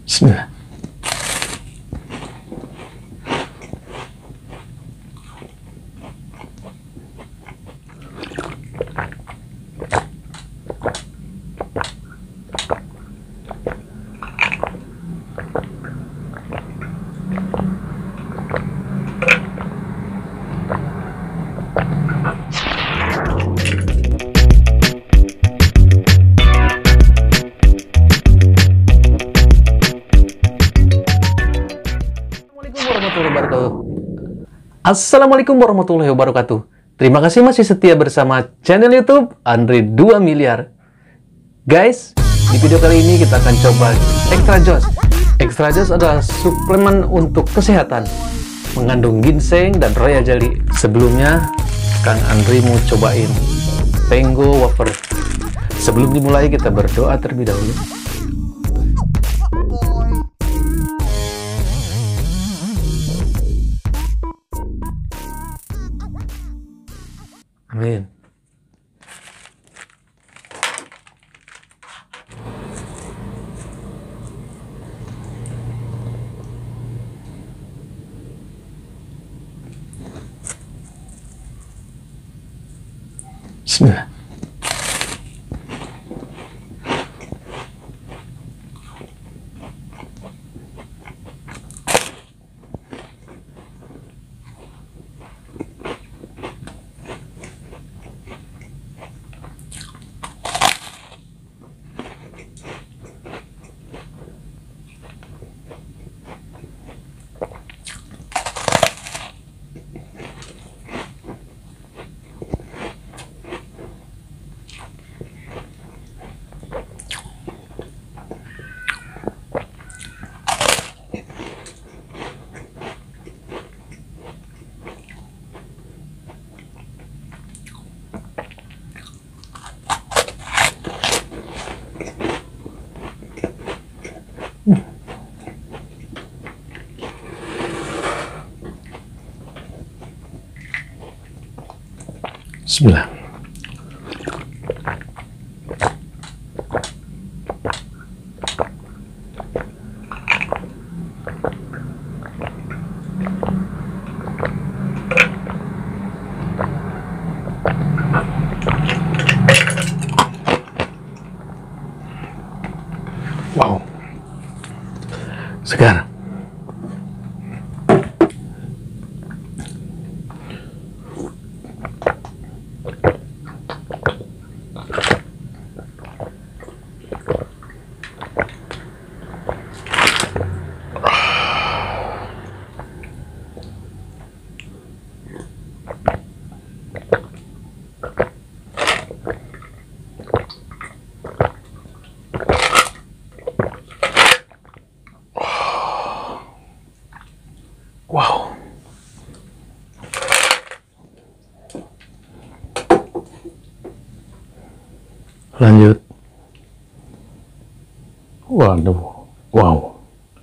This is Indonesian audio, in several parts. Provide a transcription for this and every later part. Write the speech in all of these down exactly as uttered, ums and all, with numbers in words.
Bismillah. Assalamualaikum warahmatullahi wabarakatuh. Terima kasih masih setia bersama channel YouTube Andre dua miliar. Guys, di video kali ini kita akan coba Extra Joss. Extra Joss adalah suplemen untuk kesehatan, mengandung ginseng dan roya jelly. Sebelumnya, Kang Andre mau cobain Tango Wafer. Sebelum dimulai, kita berdoa terlebih dahulu. Amin. Bismillah. Bismillah. Wow, segar. Wow. Lanjut. Waduh. Wow.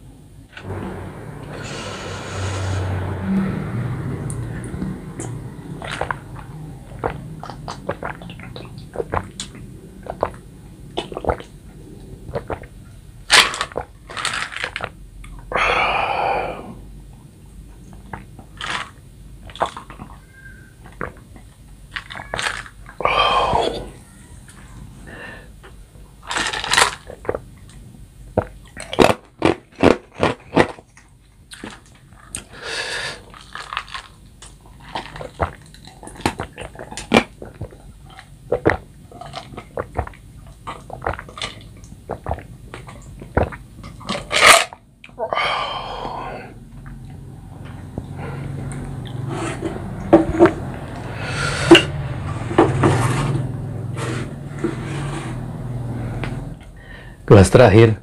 Gelas terakhir.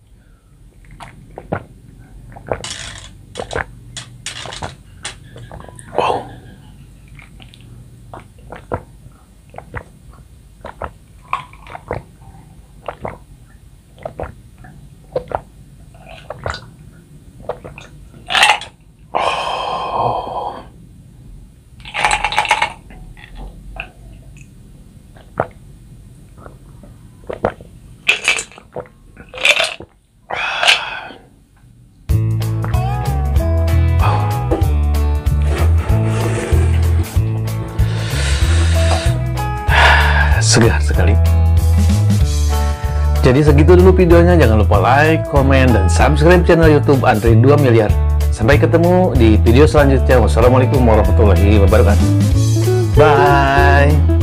Wow. segar sekali. Jadi segitu dulu videonya, jangan lupa like, komen, dan subscribe channel YouTube Andri dua miliar. Sampai ketemu di video selanjutnya. Wassalamualaikum warahmatullahi wabarakatuh. Bye.